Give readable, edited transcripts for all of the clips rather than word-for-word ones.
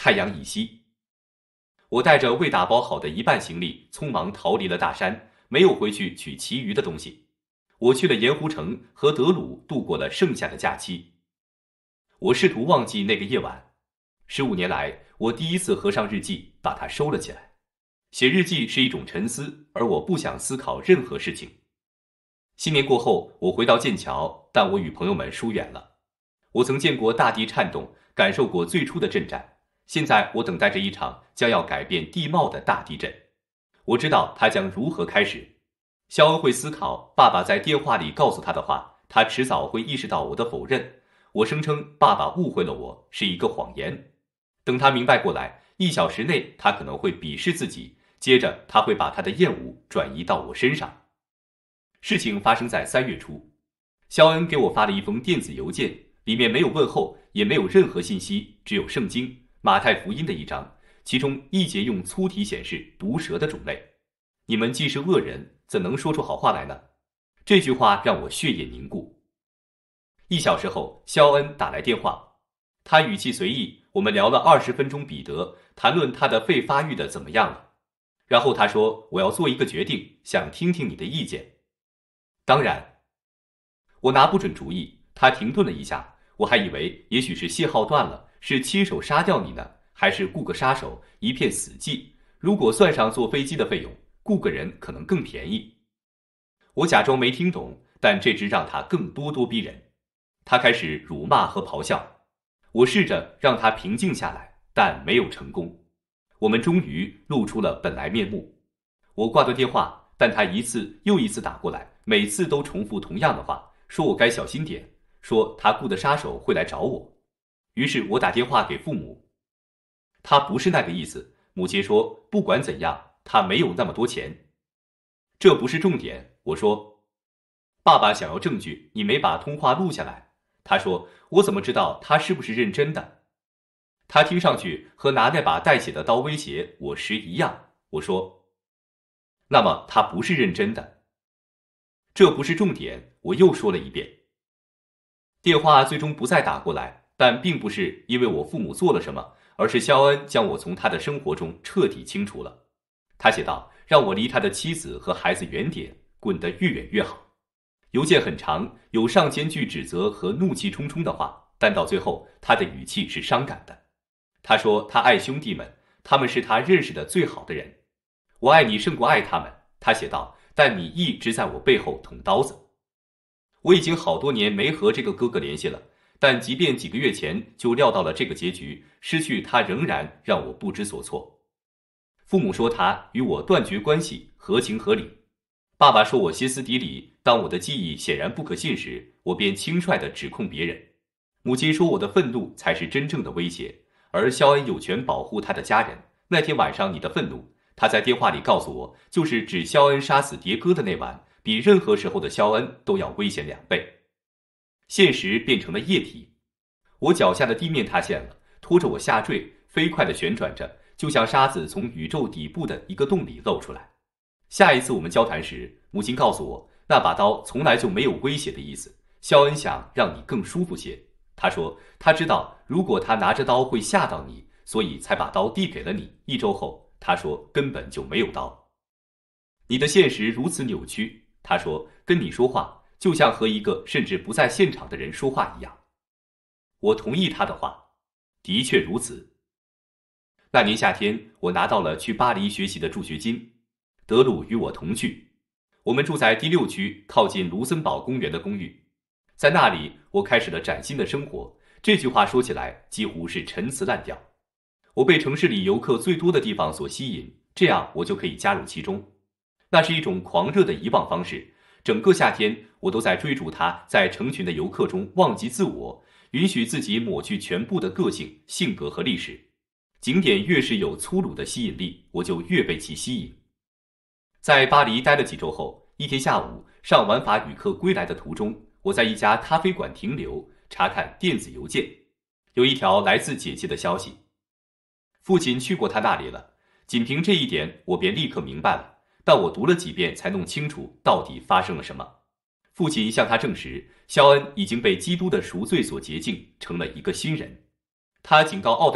太阳已西。我带着未打包好的一半行李，匆忙逃离了大山，没有回去取其余的东西。我去了盐湖城和德鲁度过了剩下的假期。我试图忘记那个夜晚，15年来，我第一次合上日记，把它收了起来。写日记是一种沉思，而我不想思考任何事情。新年过后，我回到剑桥，但我与朋友们疏远了。我曾见过大地颤动，感受过最初的震颤。现在我等待着一场将要改变地貌的大地震。我知道它将如何开始。肖恩会思考爸爸在电话里告诉他的话，他迟早会意识到我的否认。我声称爸爸误会了我，是一个谎言。等他明白过来，1小时内他可能会鄙视自己，接着他会把他的厌恶转移到我身上。事情发生在3月初，肖恩给我发了一封电子邮件，里面没有问候，也没有任何信息，只有圣经马太福音的一章，其中1节用粗体显示毒蛇的种类。你们既是恶人，怎能说出好话来呢？这句话让我血液凝固。1小时后，肖恩打来电话，他语气随意，我们聊了20分钟彼得，谈论他的肺发育的怎么样了。然后他说，我要做一个决定，想听听你的意见。当然，我拿不准主意。他停顿了一下，我还以为也许是信号断了，是亲手杀掉你呢，还是雇个杀手，一片死寂。如果算上坐飞机的费用，雇个人可能更便宜。我假装没听懂，但这只让他更咄咄逼人。他开始辱骂和咆哮。我试着让他平静下来，但没有成功。我们终于露出了本来面目。我挂断电话，但他一次又一次打过来，每次都重复同样的话，说我该小心点，说他雇的杀手会来找我。于是我打电话给父母。他不是那个意思，母亲说不管怎样，他没有那么多钱。这不是重点，我说。爸爸想要证据，你没把通话录下来。他说，我怎么知道他是不是认真的？他听上去和拿那把带血的刀威胁我时一样。我说，那么他不是认真的。这不是重点，我又说了一遍。电话最终不再打过来，但并不是因为我父母做了什么，而是肖恩将我从他的生活中彻底清除了。他写道，让我离他的妻子和孩子远点，滚得越远越好。邮件很长，有上千句指责和怒气冲冲的话，但到最后他的语气是伤感的。他说他爱兄弟们，他们是他认识的最好的人。我爱你胜过爱他们，他写道，但你一直在我背后捅刀子。我已经好多年没和这个哥哥联系了，但即便几个月前就料到了这个结局，失去他仍然让我不知所措。父母说他与我断绝关系，合情合理。爸爸说我歇斯底里，当我的记忆显然不可信时，我便轻率地指控别人。母亲说我的愤怒才是真正的威胁，而肖恩有权保护他的家人。那天晚上你的愤怒，他在电话里告诉我，就是指肖恩杀死迭戈的那晚，比任何时候的肖恩都要危险2倍。现实变成了液体，我脚下的地面塌陷了，拖着我下坠，飞快地旋转着，就像沙子从宇宙底部的一个洞里露出来。下一次我们交谈时，母亲告诉我，那把刀从来就没有威胁的意思。肖恩想让你更舒服些。他说，他知道如果他拿着刀会吓到你，所以才把刀递给了你。1周后，他说根本就没有刀。你的现实如此扭曲，他说，跟你说话就像和一个甚至不在现场的人说话一样。我同意他的话，的确如此。那年夏天，我拿到了去巴黎学习的助学金。德鲁与我同去，我们住在第6区靠近卢森堡公园的公寓。在那里，我开始了崭新的生活。这句话说起来几乎是陈词滥调。我被城市里游客最多的地方所吸引，这样我就可以加入其中。那是一种狂热的遗忘方式。整个夏天，我都在追逐它，在成群的游客中忘记自我，允许自己抹去全部的个性、性格和历史。景点越是有粗鲁的吸引力，我就越被其吸引。在巴黎待了几周后，一天下午上晚法语课归来的途中，我在一家咖啡馆停留，查看电子邮件。有一条来自姐姐的消息，父亲去过他那里了。仅凭这一点，我便立刻明白了，但我读了几遍才弄清楚到底发生了什么。父亲向他证实，肖恩已经被基督的赎罪所洁净，成了一个新人。他警告奥黛丽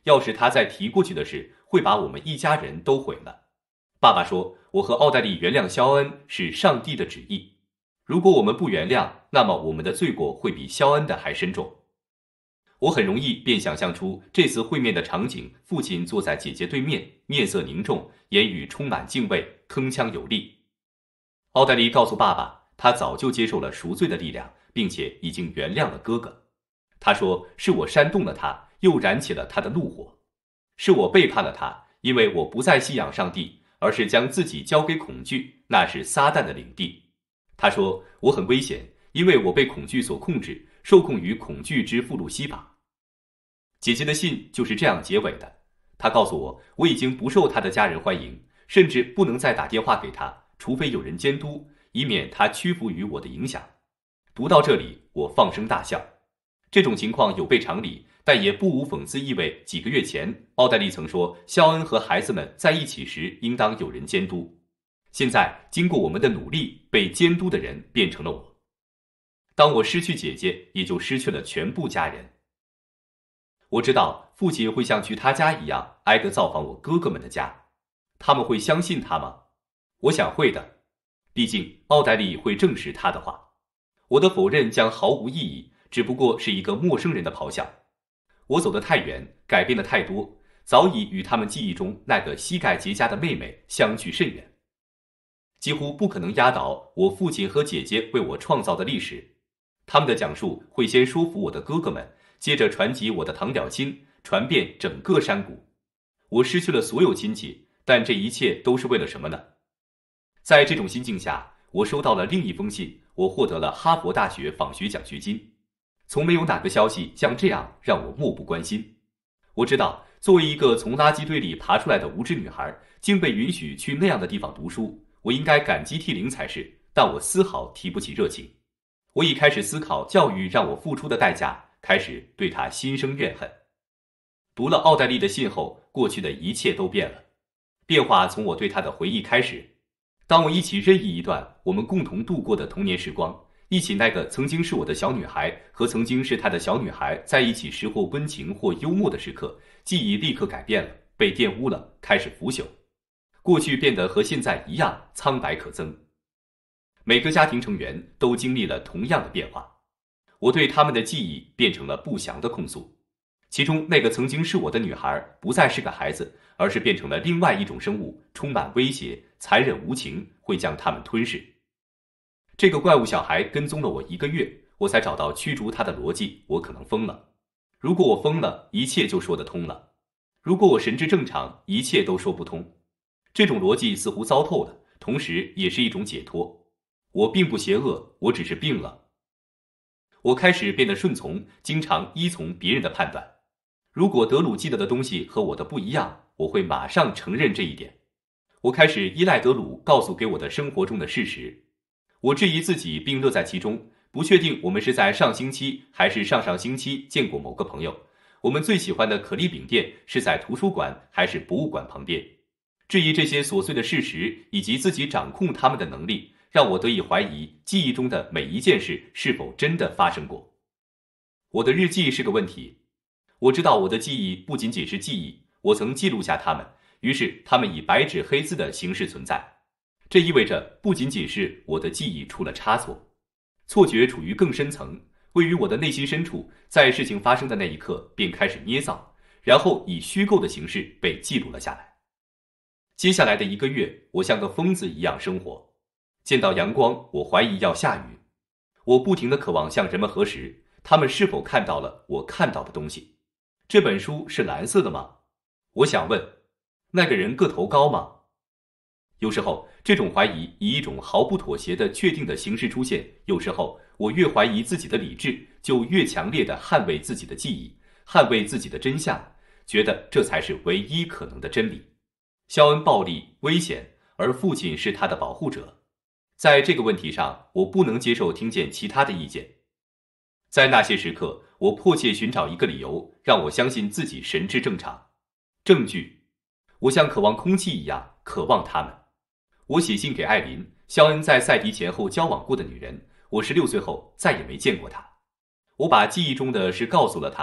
要是他再提过去的事，会把我们一家人都毁了。爸爸说，我和奥黛丽原谅肖恩是上帝的旨意。如果我们不原谅，那么我们的罪过会比肖恩的还深重。我很容易便想象出这次会面的场景：父亲坐在姐姐对面，面色凝重，言语充满敬畏，铿锵有力。奥黛丽告诉爸爸，她早就接受了赎罪的力量，并且已经原谅了哥哥。她说，是我煽动了他，又燃起了他的怒火。是我背叛了他，因为我不再信仰上帝，而是将自己交给恐惧，那是撒旦的领地。他说，我很危险，因为我被恐惧所控制，受控于恐惧之附录西法。姐姐的信就是这样结尾的。她告诉我，我已经不受她的家人欢迎，甚至不能再打电话给她，除非有人监督，以免她屈服于我的影响。读到这里，我放声大笑。这种情况有悖常理，但也不无讽刺意味。几个月前，奥黛丽曾说，肖恩和孩子们在一起时应当有人监督。现在，经过我们的努力，被监督的人变成了我。当我失去姐姐，也就失去了全部家人。我知道父亲会像去他家一样，挨个造访我哥哥们的家。他们会相信他吗？我想会的，毕竟奥黛丽会证实他的话。我的否认将毫无意义，只不过是一个陌生人的咆哮。我走得太远，改变的太多，早已与他们记忆中那个膝盖结痂的妹妹相距甚远，几乎不可能压倒我父亲和姐姐为我创造的历史。他们的讲述会先说服我的哥哥们，接着传及我的堂表亲，传遍整个山谷。我失去了所有亲戚，但这一切都是为了什么呢？在这种心境下，我收到了另一封信，我获得了哈佛大学访学奖学金。从没有哪个消息像这样让我漠不关心。我知道，作为一个从垃圾堆里爬出来的无知女孩，竟被允许去那样的地方读书，我应该感激涕零才是，但我丝毫提不起热情。我已开始思考教育让我付出的代价，开始对她心生怨恨。读了奥黛丽的信后，过去的一切都变了。变化从我对她的回忆开始。当我一起任意一段我们共同度过的童年时光，一起那个曾经是我的小女孩和曾经是她的小女孩在一起时或温情或幽默的时刻，记忆立刻改变了，被玷污了，开始腐朽。过去变得和现在一样苍白可憎。每个家庭成员都经历了同样的变化。我对他们的记忆变成了不祥的控诉。其中那个曾经是我的女孩不再是个孩子，而是变成了另外一种生物，充满威胁，残忍无情，会将他们吞噬。这个怪物小孩跟踪了我1个月，我才找到驱逐他的逻辑。我可能疯了。如果我疯了，一切就说得通了。如果我神志正常，一切都说不通。这种逻辑似乎糟透了，同时也是一种解脱。我并不邪恶，我只是病了。我开始变得顺从，经常依从别人的判断。如果德鲁记得的东西和我的不一样，我会马上承认这一点。我开始依赖德鲁告诉给我的生活中的事实。我质疑自己并乐在其中，不确定我们是在上星期还是上上星期见过某个朋友。我们最喜欢的可丽饼店是在图书馆还是博物馆旁边。质疑这些琐碎的事实以及自己掌控它们的能力，让我得以怀疑记忆中的每一件事是否真的发生过。我的日记是个问题。我知道我的记忆不仅仅是记忆，我曾记录下它们，于是它们以白纸黑字的形式存在。这意味着不仅仅是我的记忆出了差错，错觉处于更深层，位于我的内心深处，在事情发生的那一刻便开始捏造，然后以虚构的形式被记录了下来。接下来的1个月，我像个疯子一样生活。见到阳光，我怀疑要下雨。我不停地渴望向人们核实，他们是否看到了我看到的东西。这本书是蓝色的吗？我想问，那个人个头高吗？有时候，这种怀疑以一种毫不妥协的确定的形式出现。有时候，我越怀疑自己的理智，就越强烈地捍卫自己的记忆，捍卫自己的真相，觉得这才是唯一可能的真理。肖恩暴力、危险，而父亲是他的保护者。在这个问题上，我不能接受听见其他的意见。在那些时刻，我迫切寻找一个理由，让我相信自己神志正常。证据，我像渴望空气一样渴望它们。我写信给艾琳，肖恩在赛迪前后交往过的女人。我16岁后再也没见过她。我把记忆中的事告诉了她，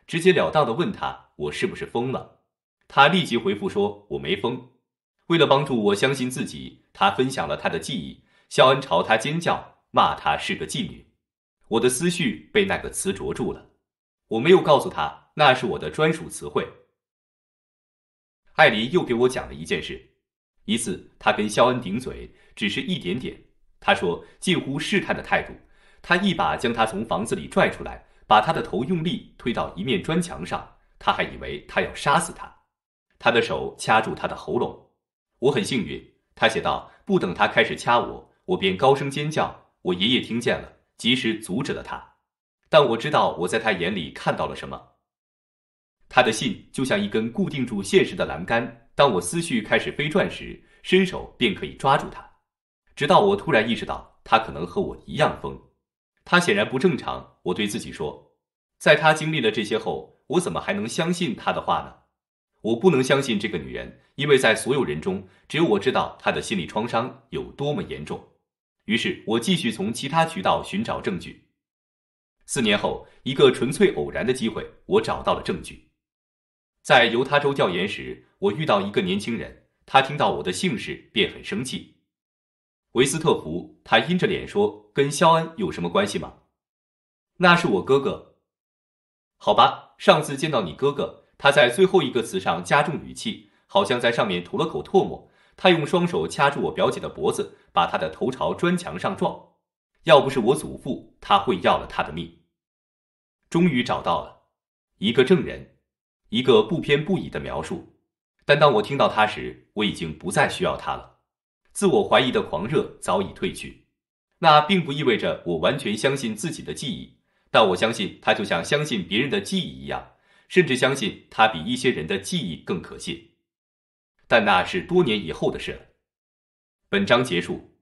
直截了当地问他我是不是疯了。他立即回复说我没疯。为了帮助我相信自己，他分享了他的记忆。肖恩朝他尖叫，骂他是个妓女。我的思绪被那个词捉住了。我没有告诉他那是我的专属词汇。艾莉又给我讲了一件事。一次他跟肖恩顶嘴，只是一点点，他说近乎试探的态度。他一把将他从房子里拽出来，把他的头用力推到一面砖墙上，他还以为他要杀死他。他的手掐住他的喉咙。我很幸运，他写道，不等他开始掐我，我便高声尖叫。我爷爷听见了，及时阻止了他。但我知道我在他眼里看到了什么。他的信就像一根固定住现实的栏杆，当我思绪开始飞转时，伸手便可以抓住他。直到我突然意识到，他可能和我一样疯。他显然不正常，我对自己说。在他经历了这些后，我怎么还能相信他的话呢？我不能相信这个女人，因为在所有人中，只有我知道她的心理创伤有多么严重。于是我继续从其他渠道寻找证据。4年后，一个纯粹偶然的机会，我找到了证据。在犹他州调研时，我遇到一个年轻人，他听到我的姓氏便很生气。维斯特福，他阴着脸说，跟肖恩有什么关系吗？那是我哥哥。好吧，上次见到你哥哥，他在最后一个词上加重语气，好像在上面吐了口唾沫。他用双手掐住我表姐的脖子，把她的头朝砖墙上撞。要不是我祖父，他会要了他的命。终于找到了一个证人，一个不偏不倚的描述。但当我听到他时，我已经不再需要他了。自我怀疑的狂热早已褪去。那并不意味着我完全相信自己的记忆，但我相信他就像相信别人的记忆一样，甚至相信他比一些人的记忆更可信。但那是多年以后的事了。本章结束。